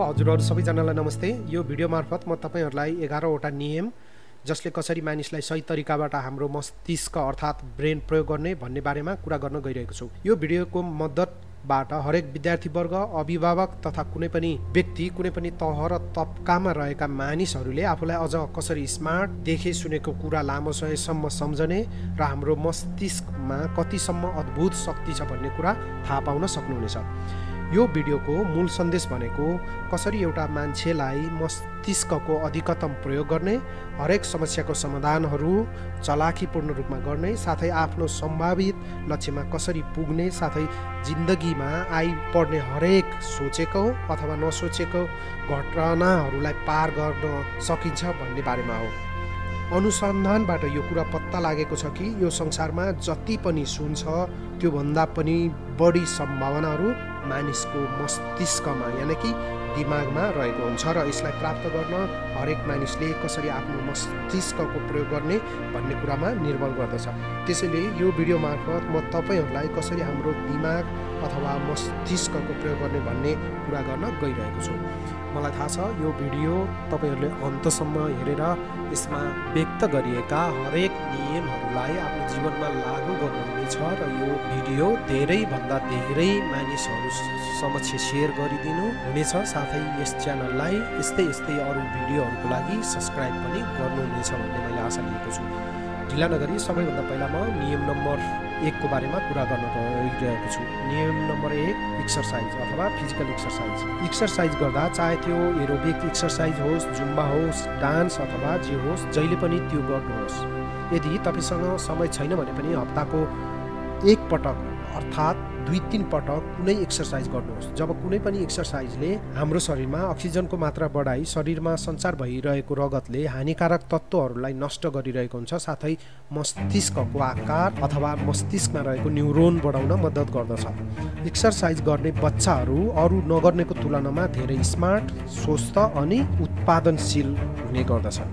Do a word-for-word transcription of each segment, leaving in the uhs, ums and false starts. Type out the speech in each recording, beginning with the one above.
हजुरहरु सबैजनालाई नमस्ते। यो भिडियो मार्फत म तपाईहरुलाई एघार वटा नियम जसले कसरी मानिसलाई सही तरिकाबाट हाम्रो मस्तिष्क अर्थात ब्रेन प्रयोग गर्ने भन्ने बारेमा कुरा गर्न गइरहेको छु। यो भिडियोको मद्दतबाट हरेक विद्यार्थी वर्ग, अभिभावक तथा कुनै पनि व्यक्ति, कुनै पनि तह र तबकामा रहेका मानिसहरूले आफूलाई अझ कसरी स्मार्ट, देखे सुनेको कुरा लामो समयसम्म सम्झने र हाम्रो मस्तिष्कमा कतिसम्म अद्भुत शक्ति छ भन्ने कुरा थाहा पाउन सक्नुहुनेछ। यो भिडियोको मूल सन्देश भनेको कसरी एउटा मान्छेलाई मस्तिष्कको अधिकतम प्रयोग गर्ने, हरेक समस्याको समाधानहरू चलाखीपूर्ण रूपमा गर्ने, साथै आफ्नो सम्भावित लक्ष्यमा कसरी पुग्ने, साथै जिन्दगीमा आइपर्ने हरेक सोचेको अथवा नसोचेको घटनाहरूलाई पार गर्न सकिन्छ भन्ने बारेमा हो। अनुसन्धानबाट यो कुरा पत्ता लागेको छ कि यो संसारमा जति पनि सुन छ त्यो भन्दा पनि बढी सम्भावनाहरू मानिसको मस्तिष्कमा यानि कि दिमागमा रहेको हुन्छ र यसलाई प्राप्त गर्न हरेक मानिसले कसरी आफ्नो मस्तिष्कको प्रयोग गर्ने भन्ने कुरामा निर्भर गर्दछ। त्यसैले यो भिडियो मार्फत म तपाईहरुलाई कसरी हाम्रो दिमाग अथवा मस्तिष्कको प्रयोग गर्ने भन्ने कुरा गर्न गइरहेको छु। मलाई थाहा छ यो भिडियो तपाईहरुले अन्तसम्म हेरेर यसमा व्यक्त गरिएका हरेक नियमहरूलाई आफ्नो जीवनमा लागू गर्नुहुनेछ र यो भिडियो धेरै भन्दा धेरै मानिसहरू समक्ष शेयर गरिदिनु हुनेछ। साथै यस च्यानललाई यस्तै यस्तै अरु भिडियोहरुको लागि सब्स्क्राइब पनि गर्नुहुनेछ भन्ने मैले आशा लिएको छु। ढिला नगरी सबैभन्दा पहिला म नियम नम्बर एक को बारेमा कुरा गर्न गइरहेको छु। नियम नम्बर एक एक्सरसाइज अथवा फिजिकल एक्सरसाइज। एक्सरसाइज गर्दा चाहे त्यो एरोबिक एक्सरसाइज होस्, जुम्बा होस्, डान्स अथवा जे होस्, जहिले पनि त्यो गर्नुहोस्। यदि तपाईसँग समय छैन भने पनि हप्ताको एक पटक अर्थात दुई तीन पटक कुनै एक्सरसाइज गर्नुहोस्। जब कुनै पनि एक्सरसाइजले हाम्रो शरीरमा अक्सिजनको मात्रा बढाई शरीरमा सञ्चार भइरहेको रगतले हानिकारक तत्त्वहरूलाई नष्ट गरिरहेको हुन्छ, साथै मस्तिष्कको आकार अथवा मस्तिष्कमा रहेको न्युरोन बढाउन मद्दत गर्दछ। एक्सरसाइज गर्ने बच्चाहरू अरू नगर्नेको तुलनामा धेरै स्मार्ट, स्वस्थ अनि उत्पादनशील हुने गर्दछन्।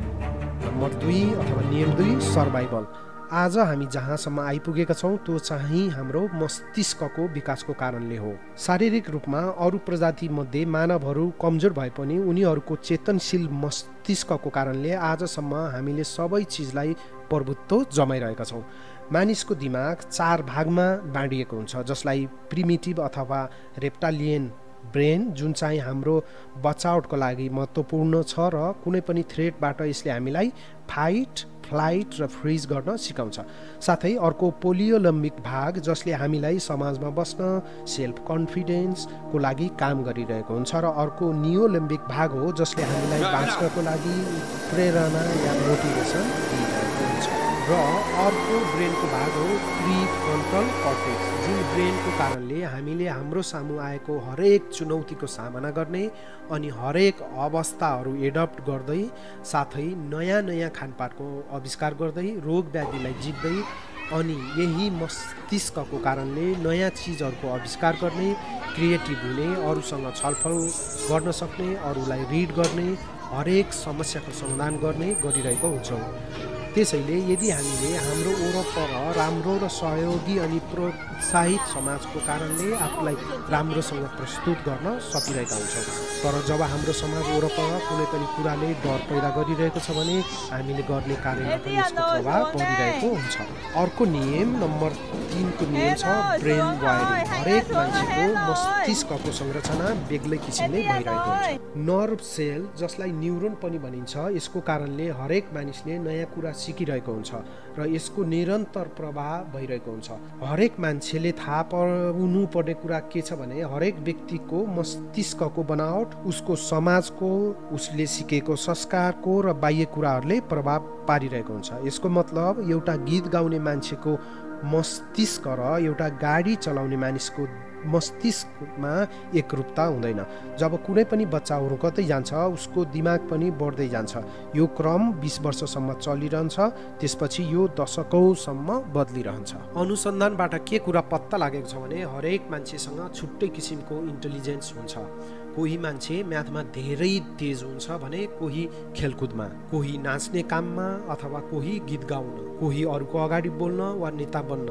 नम्बर दुई अथवा नियम दुई सर्भाइभल। आज हामी जहाँसम्म आइपुगेका छौँ त्यो चाहिँ हाम्रो मस्तिष्कको विकासको कारणले हो। शारीरिक रूपमा अरू प्रजाति मध्ये मानवहरू कमजोर भए पनि उनीहरूको चेतनशील मस्तिष्कको कारणले आजसम्म हामीले सबै चिजलाई प्रभुत्व जमाइरहेका छौँ। मानिसको दिमाग चार भागमा बाँडिएको हुन्छ, जसलाई प्रिमिटिभ अथवा रेप्टालियन ब्रेन, जुन चाहिँ हाम्रो बचावटको लागि महत्त्वपूर्ण छ र कुनै पनि थ्रेटबाट यसले हामीलाई फाइट, फ्लाइट र फ्रिज गर्न सिकाउँछ। साथै अर्को पोलियोलम्बिक भाग जसले हामीलाई समाजमा बस्न, सेल्फ कन्फिडेन्सको लागि काम गरिरहेको हुन्छ र अर्को नियोलम्बिक भाग हो जसले हामीलाई बाँच्नको लागि प्रेरणा या मोटिभेसन दिइरहेको हुन्छ र अर्को ब्रेनको भाग हो प्रिफ्रन्टल कर्टेक्स, जुन ब्रेनको कारणले हामीले हाम्रो सामु आएको हरेक चुनौतीको सामना गर्ने अनि हरेक अवस्थाहरू एडप्ट गर्दै साथै नयाँ नयाँ खानपानको आविष्कार गर्दै रोग व्याधिलाई जित्दै अनि यही मस्तिष्कको कारणले नयाँ चिजहरूको आविष्कार गर्ने, क्रिएटिभ हुने, अरूसँग छलफल गर्न सक्ने, अरूलाई रिड गर्ने, हरेक समस्याको समाधान गर्ने गरिरहेको हुन्छौँ। त्यसैले यदि हामीले हाम्रो वरपर राम्रो र सहयोगी अनि प्रोत्साहित समाजको कारणले आफूलाई राम्रोसँग प्रस्तुत गर्न सकिरहेका हुन्छौँ, तर जब हाम्रो समाज वरपर कुनै पनि कुराले डर पैदा गरिरहेको छ भने हामीले गर्ने कार्यमा पनि यसको प्रभाव परिरहेको हुन्छ। अर्को नियम नम्बर तीनको नियम छ ब्रेन वायरिङ। हरेक मान्छेको मस्तिष्कको संरचना बेग्लै किसिमले भइरहेको हुन्छ। नर्भ सेल जसलाई न्युरोन पनि भनिन्छ, यसको कारणले हरेक मानिसले नयाँ कुरा सिकिरहेको हुन्छ र यसको निरन्तर प्रभाव भइरहेको हुन्छ। हरेक मान्छेले थाहा पाउनु पर्ने कुरा के छ भने हरेक व्यक्तिको मस्तिष्कको बनावट उसको समाजको, उसले सिकेको संस्कारको र बाह्य कुराहरूले प्रभाव पारिरहेको हुन्छ। यसको मतलब एउटा गीत गाउने मान्छेको मस्तिष्क र एउटा गाडी चलाउने मानिसको मस्तिष्कमा एकरूपता हुँदैन। जब कुनै पनि बच्चा हुर्कदै जान्छ उसको दिमाग पनि बढ्दै जान्छ। यो क्रम बीस वर्षसम्म चलिरहन्छ, त्यसपछि यो दशकौँसम्म बदलिरहन्छ। अनुसन्धानबाट के कुरा पत्ता लागेको छ भने हरेक मान्छेसँग छुट्टै किसिमको इन्टेलिजेन्स हुन्छ। कोही मान्छे म्याथमा धेरै तेज हुन्छ भने कोही खेलकुदमा, कोही नाच्ने काममा अथवा कोही गीत गाउन, कोही अरूको अगाडि बोल्न वा नेता बन्न।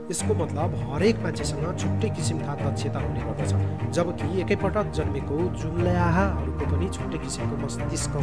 यसको मतलब हरेक मान्छेसँग छुट्टै किसिमका दक्षता हुने गर्दछ, जबकि एकैपटक जन्मेको जुम्ल्याहाहरूको पनि छुट्टै किसिमको मस्तिष्कको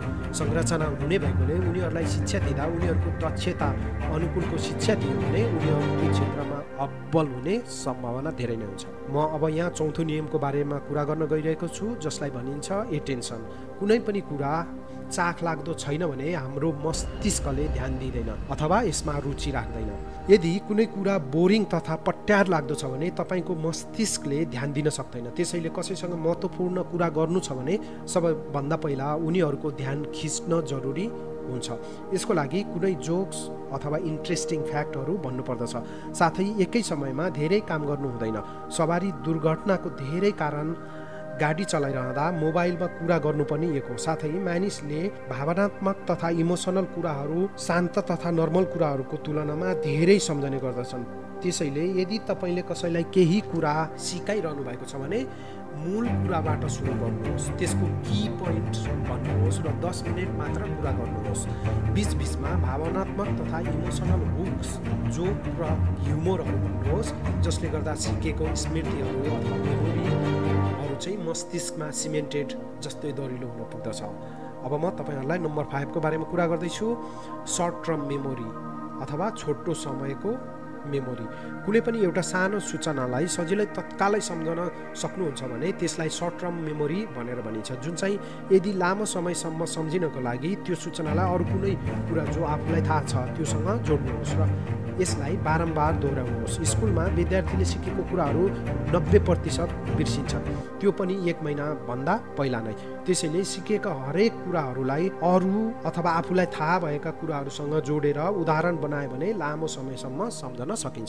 संरचना हुने भएकोले उनीहरूलाई शिक्षा दिँदा उनीहरूको दक्षता अनुकूलको शिक्षा दियो भने उनीहरू त्यो क्षेत्रमा अब्बल हुने सम्भावना धेरै नै हुन्छ। म अब यहाँ चौथो नियमको बारेमा कुरा गर्न गइरहेको छु, जसलाई भनिन्छ एटेन्सन। कुनै पनि कुरा चाख लाग्दो छैन भने हाम्रो मस्तिष्कले ध्यान दिँदैन अथवा यसमा रुचि राख्दैन। यदि कुनै कुरा बोरिङ तथा पट्यार लाग्दो छ भने तपाईँको मस्तिष्कले ध्यान दिन सक्दैन। त्यसैले कसैसँग महत्त्वपूर्ण कुरा गर्नु छ भने सबैभन्दा पहिला उनीहरूको ध्यान खिच्न जरुरी हुन्छ। यसको लागि कुनै जोक्स अथवा इन्ट्रेस्टिङ फ्याक्टहरू भन्नुपर्दछ। साथै एकै समयमा धेरै काम गर्नु हुँदैन। सवारी दुर्घटनाको धेरै कारण गाडी चलाइरहँदा मोबाइलमा कुरा गर्नु पनि एक हो। साथै मानिसले भावनात्मक तथा इमोसनल कुराहरू शान्त तथा नर्मल कुराहरूको तुलनामा धेरै सम्झने गर्दछन्। त्यसैले यदि तपाईँले कसैलाई केही कुरा सिकाइरहनु भएको छ भने मूल कुराबाट सुरु गर्नुहोस्, त्यसको की पोइन्ट भन्नुहोस् र दस मिनट मात्र कुरा गर्नुहोस्। बिचबिचमा भावनात्मक तथा इमोसनल हुक्स, जोक र ह्युमरहरू भन्नुहोस्, जसले गर्दा सिकेको स्मृतिहरू अथवा मेमोरीहरू चाहिँ मस्तिष्कमा सिमेन्टेड जस्तै दरिलो हुन पुग्दछ। अब म तपाईँहरूलाई नम्बर फाइभको बारेमा कुरा गर्दैछु, सर्ट टर्म मेमोरी अथवा छोटो समयको मेमोरी। कुनै पनि एउटा सानो सूचनालाई सजिलै तत्कालै सम्झन सक्नुहुन्छ भने त्यसलाई सर्ट टर्म मेमोरी भनेर भनिन्छ, जुन चाहिँ यदि लामो समयसम्म सम्झिनको लागि त्यो सूचनालाई अरू कुनै कुरा जो आफूलाई थाहा छ त्योसँग जोड्नुहोस् र यसलाई बारम्बार दोहोऱ्याउनुहोस्। स्कुलमा विद्यार्थीले सिकेको कुराहरू नब्बे प्रतिशत बिर्सिन्छ, त्यो पनि एक महिनाभन्दा पहिला नै। त्यसैले सिकेका हरेक कुराहरूलाई अरू अथवा आफूलाई थाहा भएका कुराहरूसँग जोडेर उदाहरण बनायो भने लामो समयसम्म सम्झन सकिन्छ।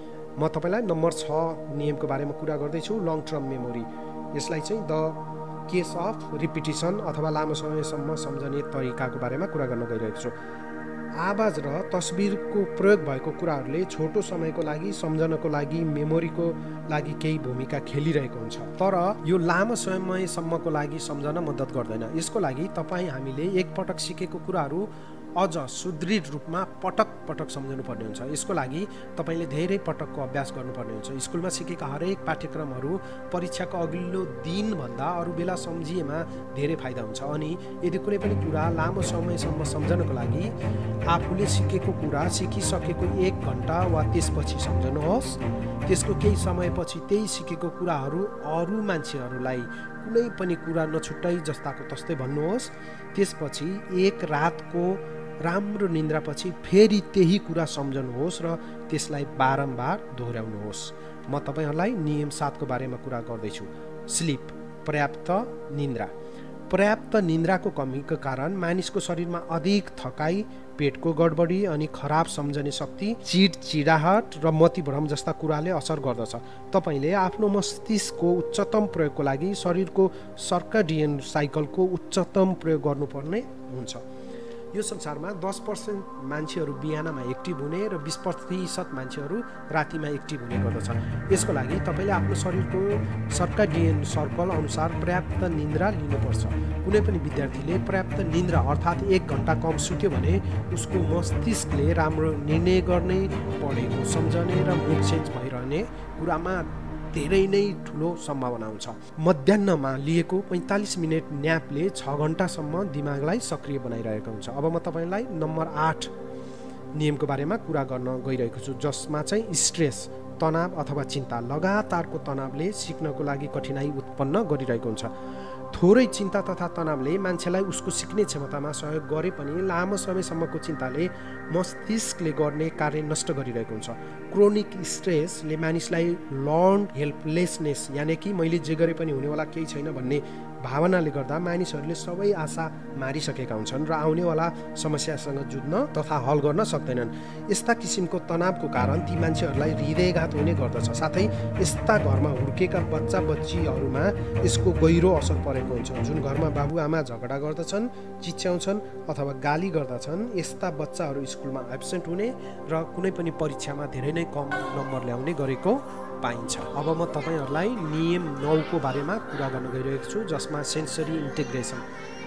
म तपाईँलाई नम्बर छ नियमको बारेमा कुरा गर्दैछु, लङ टर्म मेमोरी। यसलाई चाहिँ द केस अफ रिपिटिसन अथवा लामो समयसम्म सम्झने तरिकाको बारेमा कुरा गर्न गइरहेको छु। आवाज र तस्बिरको प्रयोग भएको कुराहरूले छोटो समयको लागि सम्झनको लागि मेमोरीको लागि केही भूमिका खेलिरहेको हुन्छ, तर यो लामो समयसम्मको लागि सम्झन मद्दत गर्दैन। यसको लागि तपाईँ हामीले एकपटक सिकेको कुराहरू अझ सुदृढ रूपमा पटक पटक सम्झनु पर्ने हुन्छ। यसको लागि तपाईँले धेरै पटकको अभ्यास गर्नुपर्ने हुन्छ। स्कुलमा सिकेका हरेक पाठ्यक्रमहरू परीक्षाको अघिल्लो दिनभन्दा अरू बेला सम्झिएमा धेरै फाइदा हुन्छ। अनि यदि कुनै पनि कुरा लामो समयसम्म सम्झनको लागि आफूले सिकेको कुरा सिकिसकेको एक घन्टा वा त्यसपछि सम्झनुहोस्। त्यसको केही समयपछि त्यही सिकेको कुराहरू अरू मान्छेहरूलाई कुनै पनि कुरा नछुट्टाइ जस्ताको तस्तै भन्नुहोस्। त्यसपछि एक रातको राम्रो निन्द्रापछि फेरि त्यही कुरा सम्झनुहोस् र त्यसलाई बारम्बार दोहोऱ्याउनुहोस्। म तपाईँहरूलाई नियम सातको बारेमा कुरा गर्दैछु, स्लिप, पर्याप्त निन्द्रा। पर्याप्त निन्द्राको कमीको कारण मानिसको शरीरमा अधिक थकाइ, पेटको गडबडी अनि खराब सम्झने शक्ति, चिडचिडाहट र मतिभ्रम जस्ता कुराले असर गर्दछ। तपाईँले आफ्नो मस्तिष्कको उच्चतम प्रयोगको लागि शरीरको सर्काडियन साइकलको उच्चतम प्रयोग गर्नुपर्ने हुन्छ। यो संसारमा दस पर्सेन्ट मान्छेहरू बिहानमा एक्टिभ हुने र बिस प्रतिशत मान्छेहरू रातिमा एक्टिभ हुने गर्दछ। यसको लागि तपाईँले आफ्नो शरीरको सर्काडियन सर्कल अनुसार पर्याप्त निन्द्रा लिनुपर्छ। कुनै पनि विद्यार्थीले पर्याप्त निन्द्रा अर्थात् एक घन्टा कम सुत्यो भने उसको मस्तिष्कले राम्रो निर्णय गर्ने, पढेको सम्झने र मुड चेन्ज भइरहने कुरामा धेरै नै ठुलो सम्भावना हुन्छ। मध्याह्नमा लिएको पैँतालिस मिनट न्यापले छ घन्टासम्म दिमागलाई सक्रिय बनाइरहेको हुन्छ। अब म तपाईँलाई नम्बर आठ नियमको बारेमा कुरा गर्न गइरहेको छु, जसमा चाहिँ स्ट्रेस, तनाव अथवा चिन्ता। लगातारको तनावले सिक्नको लागि कठिनाइ उत्पन्न गरिरहेको हुन्छ। थोरै चिन्ता तथा तनावले मान्छेलाई उसको सिक्ने क्षमतामा सहयोग गरे पनि लामो समयसम्मको चिन्ताले मस्तिष्कले गर्ने कार्य नष्ट गरिरहेको हुन्छ। क्रोनिक स्ट्रेसले मानिसलाई लर्न हेल्पलेसनेस यानि कि मैले जे गरे पनि हुनेवाला केही छैन भन्ने भावनाले गर्दा मानिसहरूले सबै आशा मारिसकेका हुन्छन् र आउनेवाला समस्यासँग जुझ्न तथा हल गर्न सक्दैनन्। यस्ता किसिमको तनावको कारण ती मान्छेहरूलाई हृदयघात हुने गर्दछ। साथै यस्ता घरमा हुर्केका बच्चा बच्चीहरूमा यसको गहिरो असर परेको हुन्छ। जुन घरमा बाबुआमा झगडा गर्दछन्, चिच्याउँछन् अथवा गाली गर्दछन्, यस्ता बच्चाहरू स्कुलमा एब्सेन्ट हुने र कुनै पनि परीक्षामा धेरै नै कम नम्बर ल्याउने गरेको पाइन्छ। अब म तपाईँहरूलाई नियम नौको बारेमा कुरा गर्न गइरहेको छु, जसमा सेन्सरी इन्टिग्रेसन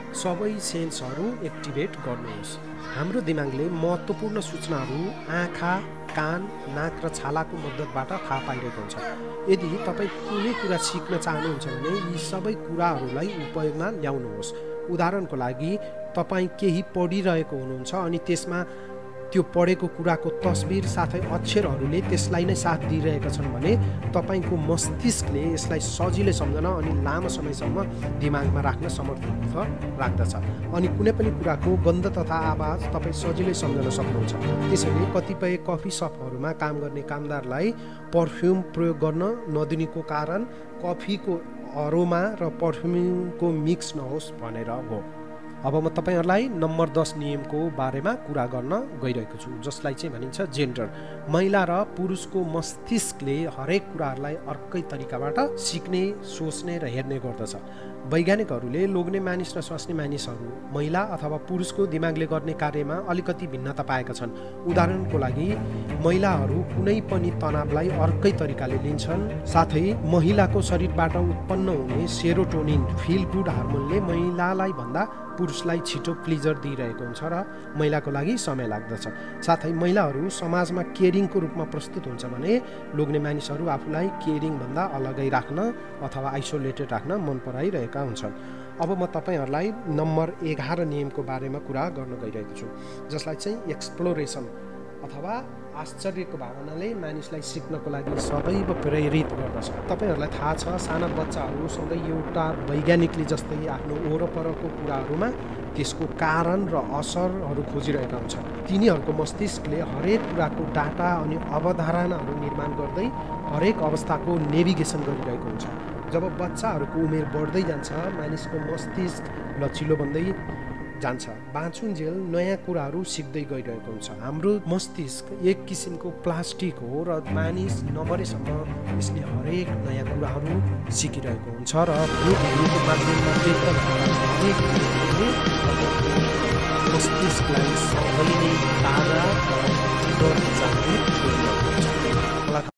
सबै सेन्सहरू एक्टिभेट गर्नुहोस्। हाम्रो दिमागले महत्त्वपूर्ण सूचनाहरू आँखा, कान, नाक र छालाको मद्दतबाट थाहा पाइरहेको हुन्छ। यदि तपाईँ कुनै कुरा सिक्न चाहनुहुन्छ भने यी सबै कुराहरूलाई उपयोगमा ल्याउनुहोस्। उदाहरणको लागि, तपाईँ केही पढिरहेको हुनुहुन्छ अनि त्यसमा त्यो पढेको कुराको तस्बिर साथै अक्षरहरूले त्यसलाई नै साथ दिइरहेका छन् भने तपाईँको मस्तिष्कले यसलाई सजिलै सम्झन अनि लामो समयसम्म दिमागमा राख्न समर्थ राख्दछ। अनि कुनै पनि कुराको गन्ध तथा आवाज तपाईँ सजिलै सम्झन सक्नुहुन्छ। त्यसैले कतिपय कफी सपहरूमा काम गर्ने कामदारलाई पर्फ्युम प्रयोग गर्न नदिनुको कारण कफीको अरोमा र पर्फ्युमको मिक्स नहोस् भनेर हो। अब म तपाईहरुलाई नम्बर दस नियमको बारेमा कुरा गर्न गइरहेको छु, जसलाई चाहिँ भनिन्छ जेन्डर। महिला र पुरुषको मस्तिष्कले हरेक कुराहरूलाई अर्कै तरिकाबाट सिक्ने, सोच्ने र हेर्ने गर्दछ। वैज्ञानिकहरूले लोग्ने मानिस र स्वास्नी मानिसहरू महिला अथवा पुरुषको दिमागले गर्ने कार्यमा अलिकति भिन्नता पाएका छन्। उदाहरणको लागि, महिलाहरू कुनै पनि तनावलाई अर्कै तरिकाले लिन्छन्। साथै महिलाको शरीरबाट उत्पन्न हुने सेरोटोनिन फिल गुड हार्मोनले महिलालाई भन्दा पुरुषलाई छिटो प्लिजर दिइरहेको हुन्छ र महिलाको लागि समय लाग्दछ। साथै महिलाहरू समाजमा केयरिङको रूपमा प्रस्तुत हुन्छ भने लोग्ने मानिसहरू आफूलाई केयरिङ भन्दा अलगै राख्न अथवा आइसोलेटेड राख्न मन पराइरहेका हुन्छन्। अब म तपाईहरुलाई नम्बर एघार नियमको बारेमा कुरा गर्न गइरहेको छु, जसलाई चाहिँ एक्सप्लोरेसन अथवा आश्चर्यको भावनाले मानिसलाई सिक्नको लागि सदैव प्रेरित गर्दछ। तपाईहरुलाई थाहा छ, साना बच्चाहरू सधैँ एउटा वैज्ञानिकले जस्तै आफ्नो वरपरको कुराहरूमा त्यसको कारण र असरहरू खोजिरहेका हुन्छन्। तिनीहरूको मस्तिष्कले हरेक कुराको डाटा अनि अवधारणाहरू निर्माण गर्दै हरेक अवस्थाको नेभिगेसन गरिरहेको हुन्छ। जब बच्चाहरूको उमेर बढ्दै जान्छ, मानिसको मस्तिष्क लचिलो बन्दै जान्छ। बाँचुन्जेल नयाँ कुराहरू सिक्दै गइरहेको हुन्छ। हाम्रो मस्तिष्क एक किसिमको प्लास्टिक हो र मानिस नमरेसम्म यसले हरेक नयाँ कुराहरू सिकिरहेको हुन्छ र भूतहरूको माध्यममा व्यक्त हरेक मस्तिष्कलाई सधैँ नै ताजा र